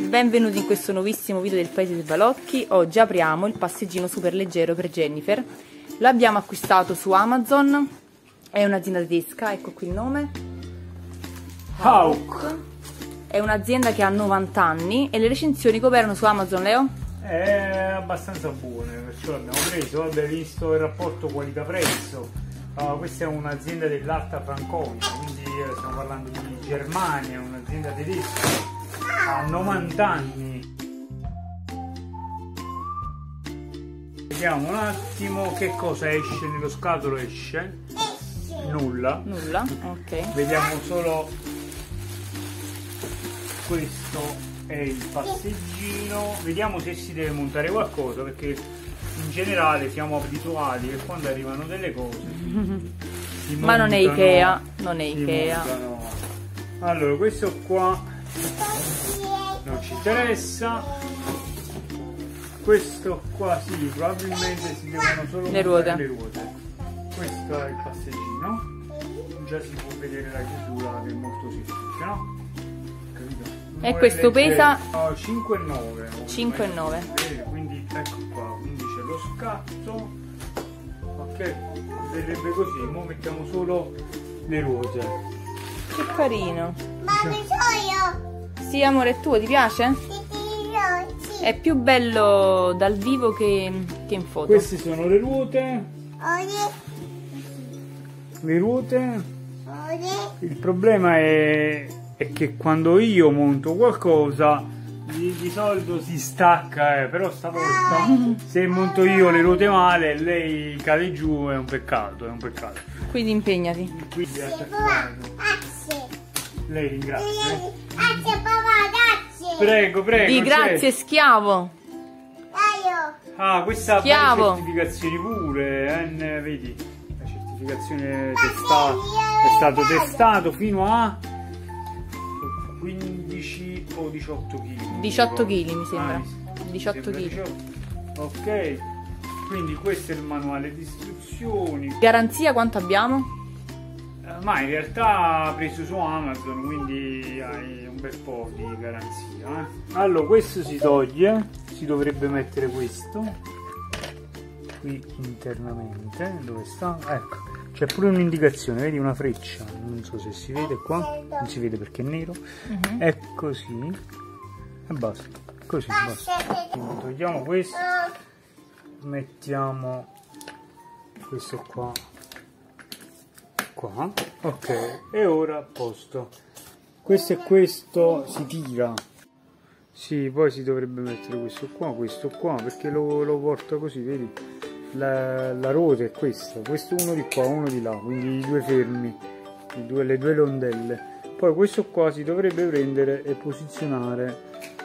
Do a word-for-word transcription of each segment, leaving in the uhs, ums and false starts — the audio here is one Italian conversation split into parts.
benvenuti in questo nuovissimo video del Paese dei Balocchi. Oggi apriamo il passeggino super leggero per Jennifer. L'abbiamo acquistato su Amazon, è un'azienda tedesca, ecco qui il nome. Hauck. È un'azienda che ha novanta anni e le recensioni coperano su Amazon, Leo? È abbastanza buone, perciò l'abbiamo preso, abbiamo visto il rapporto qualità-prezzo. Uh, questa è un'azienda dell'Alta Franconia, quindi eh, stiamo parlando di Germania, un'azienda tedesca, ha novanta anni. Vediamo un attimo che cosa esce nello scatolo. Esce nulla. Nulla, ok. Vediamo solo questo è il passeggino. Vediamo se si deve montare qualcosa, perché in generale siamo abituati che quando arrivano delle cose si ma non è Ikea, non è si Ikea. montano. Allora, questo qua non ci interessa, questo qua sì, probabilmente si devono solo le ruote. le ruote. Questo è il passeggino, già si può vedere la chiusura che è molto semplice, no? Capito? E questo pesa no, cinque e nove. cinque e nove. Quindi ecco qua, quindi c'è lo scatto, ok, vedrebbe così. Ora mettiamo solo le ruote. Che carino. Mamma, sono io. Sì, amore, è tuo, ti piace? Sì, sì, sì. È più bello dal vivo che, che in foto. Queste sono le ruote. Oye, Le ruote. oye. Il problema è, è che quando io monto qualcosa di, di solito si stacca, eh, però stavolta se monto io le ruote male lei cade giù, è un peccato, è un peccato. Quindi impegnati. Quindi è Papà, attaccato. grazie. Lei ringrazia. eh. Grazie papà, grazie. Prego, prego. Di grazie, schiavo. Dai, Ah, questa ha Schiavo. varie certificazioni pure, eh, vedi? La certificazione testata, è stato testato fino a quindici o diciotto chili. diciotto chili mi sembra. Ah, mi diciotto sembra chili. diciotto. Ok, quindi questo è il manuale di istruzioni. Garanzia quanto abbiamo? Eh, Ma in realtà ha preso su Amazon, quindi hai un bel po' di garanzia. Eh? Allora, questo si toglie, si dovrebbe mettere questo qui internamente. Dove sta? Ecco, c'è pure un'indicazione, vedi una freccia, non so se si vede qua, non si vede perché è nero. Mhm. È così e basta, così basta. Quindi togliamo questo, mettiamo questo qua qua, ok, e ora a posto. Questo e questo si tira. Sì, poi si dovrebbe mettere questo qua, questo qua, perché lo, lo porta così, vedi? La, la ruota è questa, questo uno di qua, uno di là, quindi i due fermi, i due, le due rondelle. Poi questo qua si dovrebbe prendere e posizionare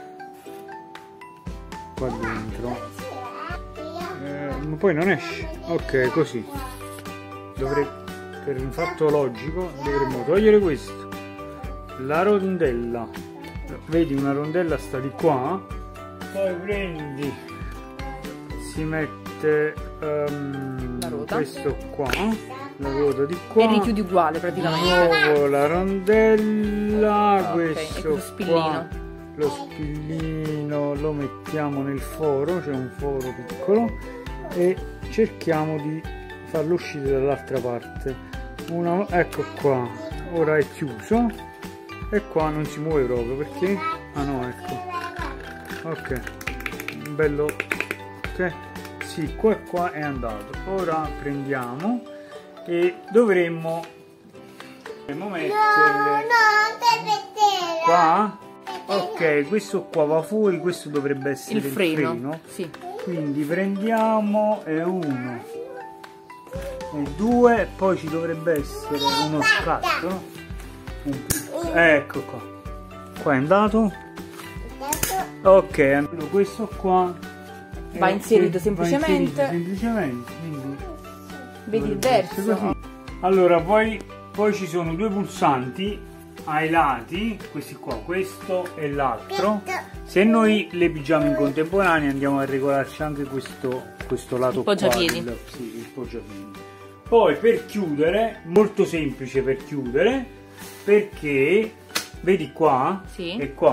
qua dentro. Eh, ma poi non esce. Ok, così. Dovrei, per un fatto logico, dovremmo togliere questo. La rondella. Vedi, una rondella sta di qua. Poi prendi, si mette um, La ruota. questo qua, la ruota di qua. E richiudi uguale Di praticamente. nuovo la rondella, Ok, questo e questo spillino. qua, lo spillino lo mettiamo nel foro, c'è un foro piccolo, e cerchiamo di farlo uscire dall'altra parte. Una, ecco qua, ora è chiuso e qua non si muove proprio perché, ah no, ecco, ok, bello, ok, sì, qua e qua è andato. Ora prendiamo e dovremmo, dovremmo metterle qua. Ok, questo qua va fuori, questo dovrebbe essere Il il freno. freno. Sì. Quindi prendiamo e uno e due, poi ci dovrebbe essere uno scatto, no? Un piccolo- ecco qua, qua è andato. Ok, allora questo qua Va è- inserito va semplicemente. inserito semplicemente, quindi Vedi il dovrebbe essere verso? così. Allora poi, poi ci sono due pulsanti ai lati, questi qua, questo e l'altro. Se noi le pigiamo in contemporanea andiamo a regolarci anche questo, questo lato Il poggiapiedi. qua, il, sì, il poggiapiedi. Poi per chiudere, molto semplice per chiudere, perché vedi qua Sì. e qua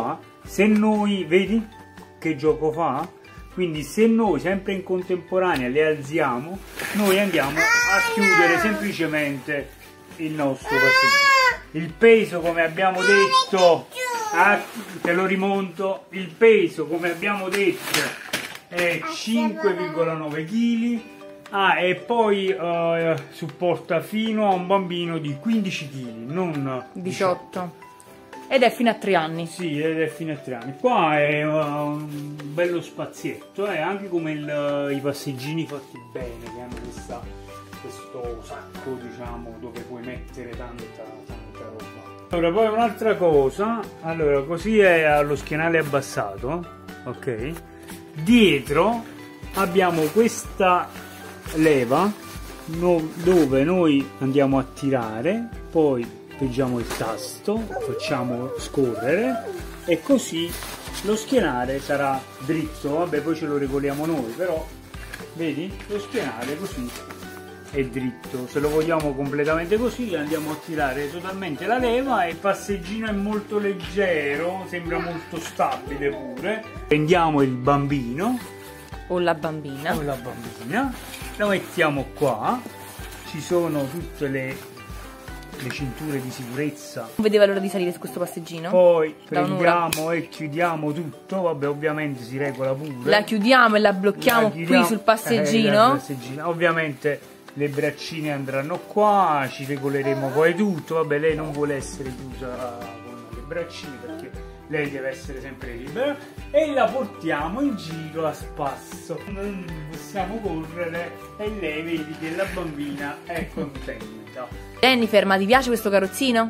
se noi, vedi che gioco fa? Quindi se noi sempre in contemporanea le alziamo, noi andiamo a chiudere semplicemente il nostro passeggino. Il peso, come abbiamo detto, ah, te lo rimonto, il peso come abbiamo detto è cinque virgola nove chili. Ah, e poi uh, supporta fino a un bambino di quindici chili, non diciotto. Ed è fino a tre anni. Sì, ed è fino a tre anni. Qua è uh, un bello spazietto, eh? Anche come il, i passeggini fatti bene, che hanno questa, questo sacco, diciamo, dove puoi mettere tanta, tanta roba. Allora, poi un'altra cosa, allora, così è allo schienale abbassato, ok? Dietro abbiamo questa leva no, dove noi andiamo a tirare, poi appoggiamo il tasto, facciamo scorrere e così lo schienale sarà dritto. Vabbè, poi ce lo regoliamo noi, però vedi, lo schienale così è dritto. Se lo vogliamo completamente così andiamo a tirare totalmente la leva e il passeggino è molto leggero, sembra molto stabile pure. Prendiamo il bambino o la bambina o la bambina, lo mettiamo qua, ci sono tutte le, le cinture di sicurezza. Non vedeva l'ora di salire su questo passeggino? Poi prendiamo e chiudiamo tutto, vabbè, ovviamente si regola pure. La chiudiamo e la blocchiamo la chiudiamo, qui sul passeggino. Eh, passeggino. Ovviamente le braccine andranno qua, ci regoleremo poi tutto. Vabbè, lei non vuole essere chiusa con le braccine perché lei deve essere sempre libera, e la portiamo in giro a spasso. Non possiamo correre e lei vedi che la bambina è contenta. Jennifer, ma ti piace questo carrozzino?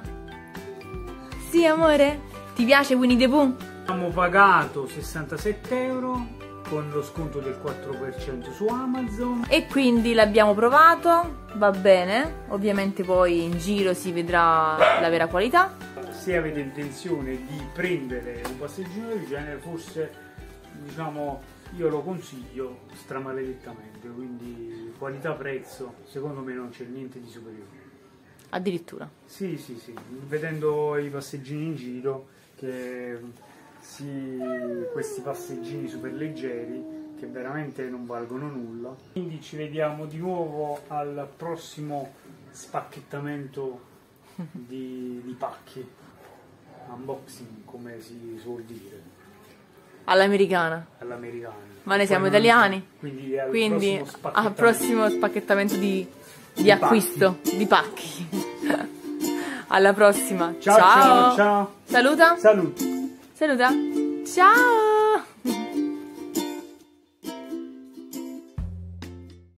Sì, amore? Ti piace Winnie the Pooh? Abbiamo pagato sessantasette euro con lo sconto del quattro per cento su Amazon. E quindi l'abbiamo provato, va bene. Ovviamente poi in giro si vedrà la vera qualità. Se avete intenzione di prendere un passeggino del genere, forse, diciamo, io lo consiglio stramaledettamente, quindi qualità-prezzo secondo me non c'è niente di superiore. Addirittura? Sì, sì, sì, vedendo i passeggini in giro, che sì, questi passeggini super leggeri che veramente non valgono nulla. Quindi ci vediamo di nuovo al prossimo spacchettamento di, di pacchi, unboxing come si suol dire. All'americana. All'americana. Ma noi siamo italiani. Quindi, al, quindi prossimo spacchettamento. al prossimo spacchettamento di, di, di acquisto pacchi. di pacchi. Alla prossima. Ciao, ciao. Ciao, ciao. Saluta. Saluti. Saluta. Ciao.